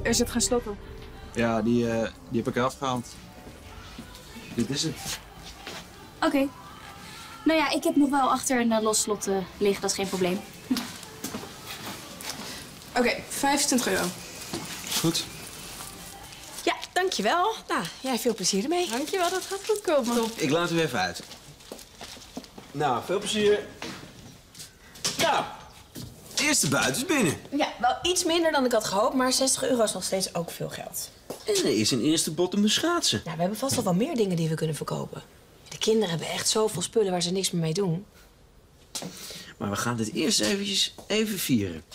Er zit geen slot op. Ja, die heb ik eraf gehaald. Dit is het. Oké. Nou ja, ik heb nog wel achter een los slot liggen, dat is geen probleem. Oké, 25 euro. Goed. Ja, dankjewel. Nou, jij veel plezier ermee. Dankjewel, dat gaat goed komen. Top, ik laat u even uit. Nou, veel plezier. Nou, eerste buiten is binnen. Ja, wel iets minder dan ik had gehoopt, maar 60 euro is nog steeds ook veel geld. En er is een eerste bod om schaatsen. Nou, we hebben vast wel meer dingen die we kunnen verkopen. De kinderen hebben echt zoveel spullen waar ze niks meer mee doen. Maar we gaan dit eerst eventjes even vieren.